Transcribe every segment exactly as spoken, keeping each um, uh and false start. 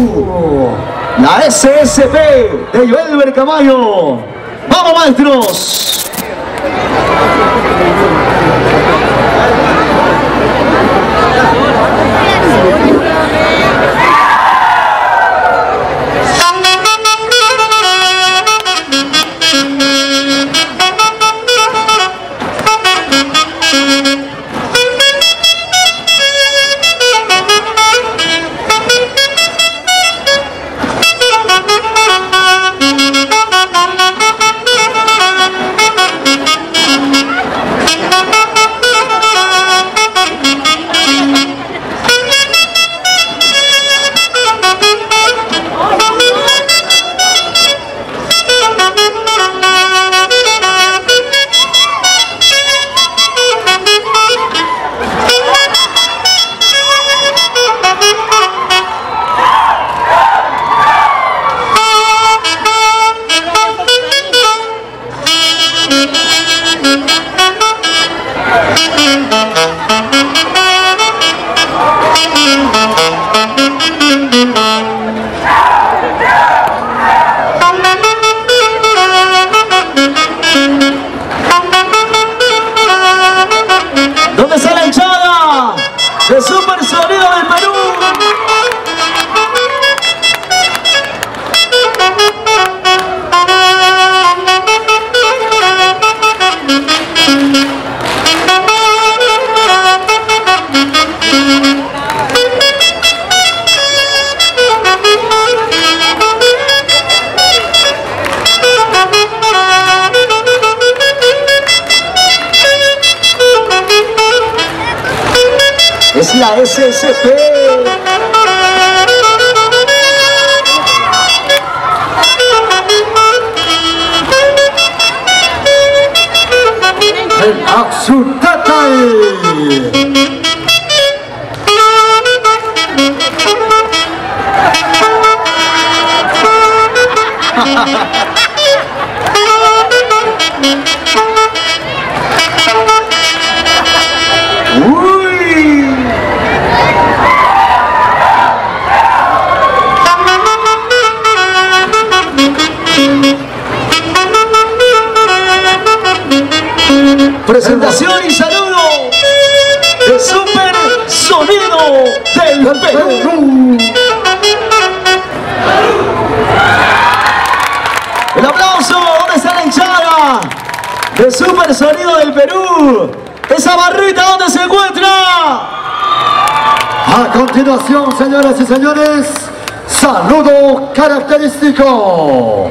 Perú. La S S P de Joelber Camayo. ¡Vamos, maestros! ¿Dónde está la hinchada de Super Sonido del Perú? Es la S S P. El Axutatal. Presentación y saludo de Super Sonido del Perú. El aplauso, ¿dónde está la hinchada de Super Sonido del Perú? Esa barrita, ¿dónde se encuentra? A continuación, señoras y señores, saludo característico.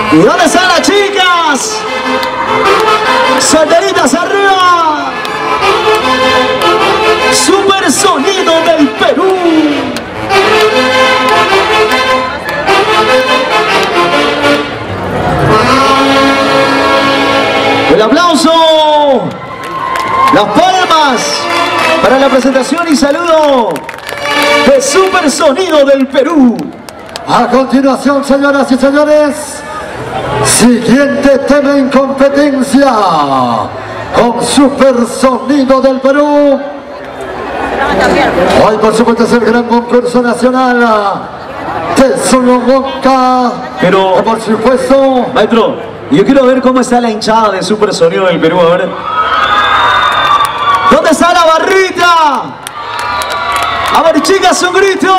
¿Y dónde están las chicas? Solteritas arriba. Super Sonido del Perú. El aplauso, las palmas para la presentación y saludo de Super Sonido del Perú. A continuación, señoras y señores, siguiente tema en competencia con Super Sonido del Perú. Hoy, por supuesto, es el gran concurso nacional de Solo Wonka. Pero, que por supuesto, maestro, yo quiero ver cómo está la hinchada de Super Sonido del Perú. A ver. ¿Dónde está la barrita? A ver, chicas, un grito.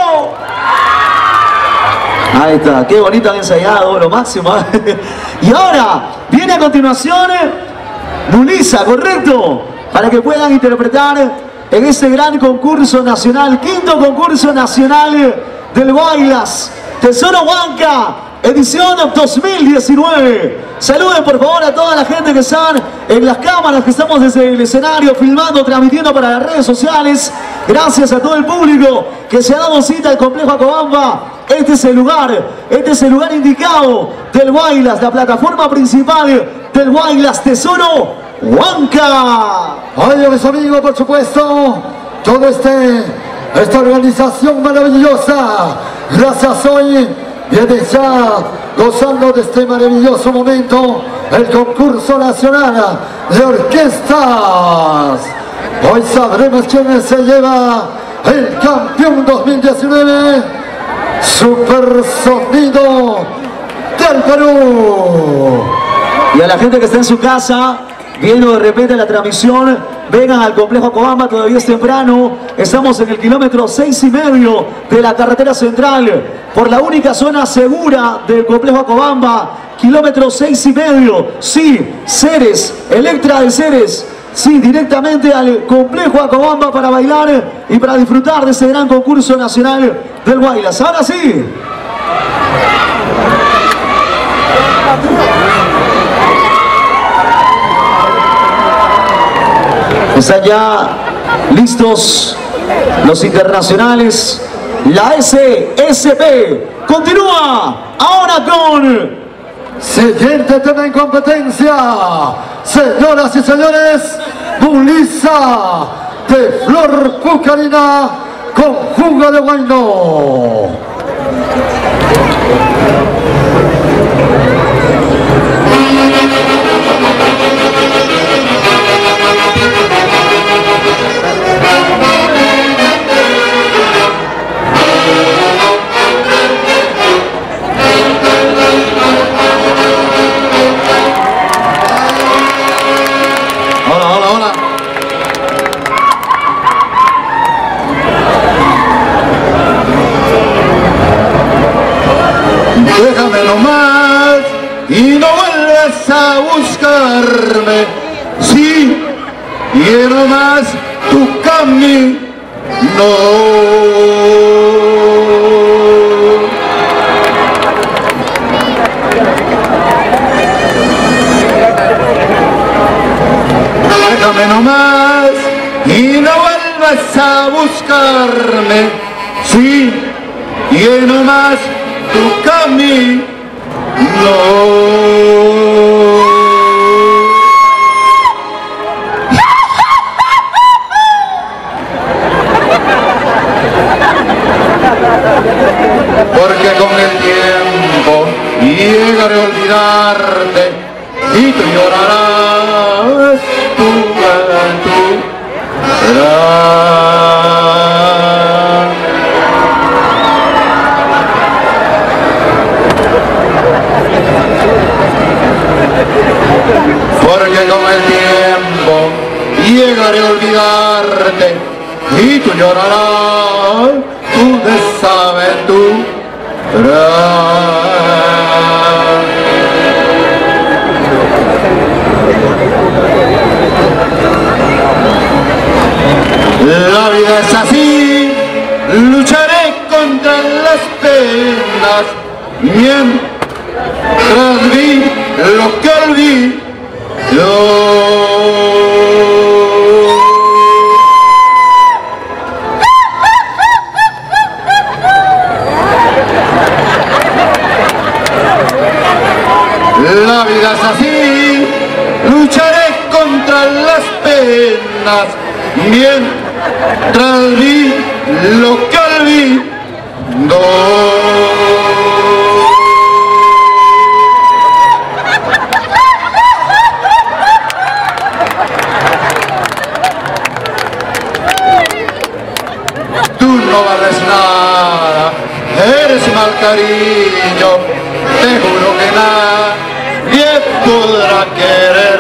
Ahí está, qué bonito han ensayado, lo máximo. Y ahora, viene a continuación Mulisa, ¿correcto? Para que puedan interpretar en este gran concurso nacional, quinto concurso nacional del Guaylas, Tesoro Wonka, edición dos mil diecinueve. Saluden por favor a toda la gente que están en las cámaras, que estamos desde el escenario filmando, transmitiendo para las redes sociales. Gracias a todo el público que se ha dado cita al complejo Acobamba. Este es el lugar, este es el lugar indicado del Guaylas, la plataforma principal del Guaylas, Tesoro Wonka. oye, mis amigos, por supuesto, todo este, esta organización maravillosa, gracias hoy, viene ya gozando de este maravilloso momento, el concurso nacional de orquestas. Hoy sabremos quién se lleva el campeón dos mil diecinueve, Super Sonido del Perú. Y a la gente que está en su casa, viendo de repente la transmisión, vengan al complejo Acobamba, todavía es temprano. Estamos en el kilómetro seis y medio de la carretera central, por la única zona segura del complejo Acobamba, kilómetro seis y medio. Sí, Ceres, Electra de Ceres. Sí, directamente al complejo Acobamba para bailar y para disfrutar de ese gran concurso nacional del Guaylas. Ahora sí. Están ya listos los internacionales. La S S P continúa ahora con... Siguiente tema en competencia, señoras y señores, Mulisa de Flor Pucarina con jugo de guayno. Déjame nomás y no vuelvas a buscarme. Sí, quiero más tu camino. Déjame nomás y no vuelvas a buscarme. Sí, quiero más tu camino. Porque con el tiempo llegaré a olvidarte y tú llorarás tu juventud. Porque con el tiempo llegaré a olvidarte y tú llorarás tu desaventura. La vida es así, lucharé contra las penas mientras viva. lo que olvidó. La vida es así, lucharé contra las penas, mientras vi lo que olvidó. Tú no vales nada, eres mal cariño, te juro que nadie podrá querer.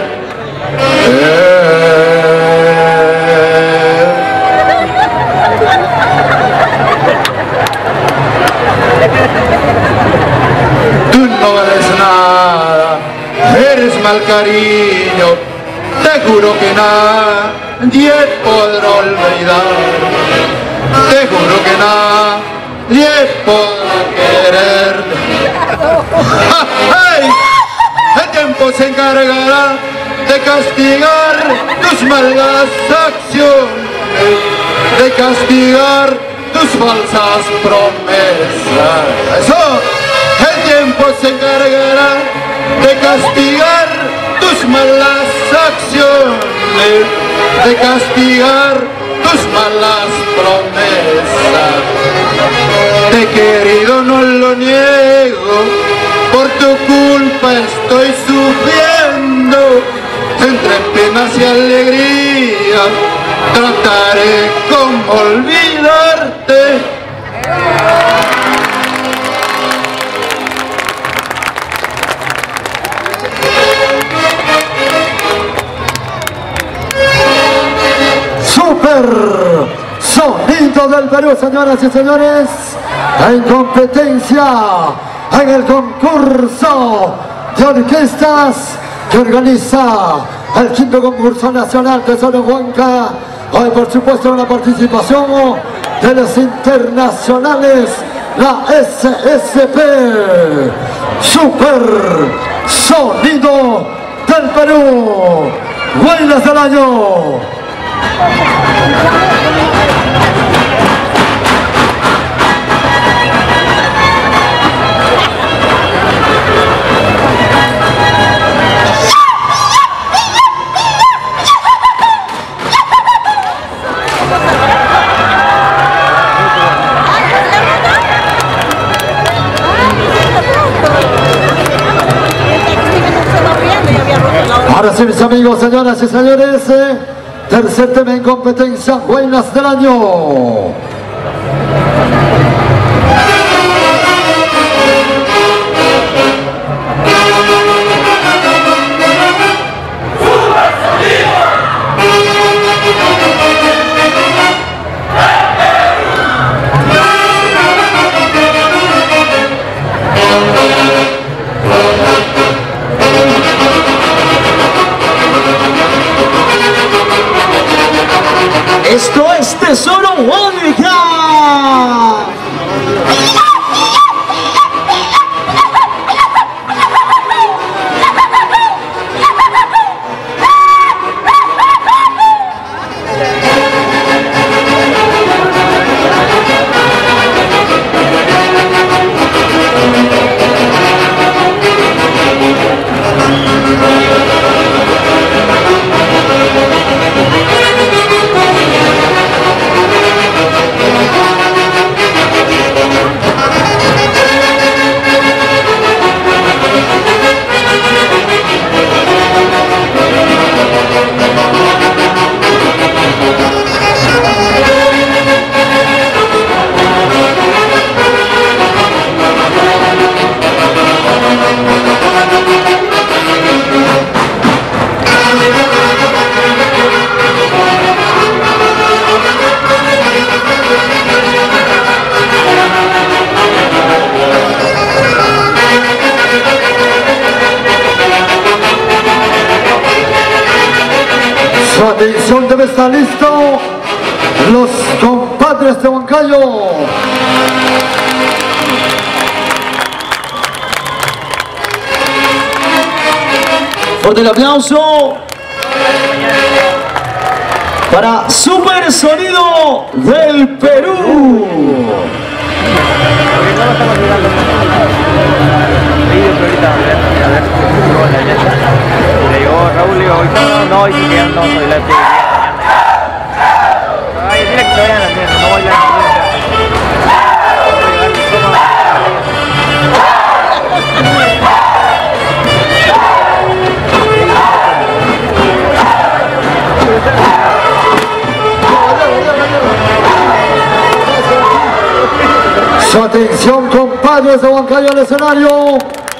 Tú no vales nada, eres mal cariño, te juro que nadie podrá olvidar. Te juro que nadie podrá querer. ¡Ay! El tiempo se encargará de castigar tus malas acciones, de castigar tus falsas promesas. ¡Eso! El tiempo se encargará de castigar tus malas acciones, de castigar tus malas promesas. Te he querido, no lo niego, por tu culpa estoy sufriendo. Entre penas y alegría trataré como olvidarte. Super sonido del Perú, señoras y señores, en competencia en el concurso de orquestas que organiza el quinto concurso nacional Tesoro Huanca. Hoy, por supuesto, una participación de los internacionales, la S S P. Super sonido del Perú, Bailes del Año. Ahora sí, mis amigos, señoras y señores, eh, tercer tema en competencia, Bailes del Año. Esto es Tesoro Huanca. Su atención debe estar listo, los compadres de Huancayo. Fuerte el aplauso para Super Sonido del Perú. Le digo, Raúl, le digo, hoy no, no, hoy sí que ya no soy la actividad. Ay, dile que se vayan al menos, no voy a ir Su atención, compadres de Huancayo al escenario.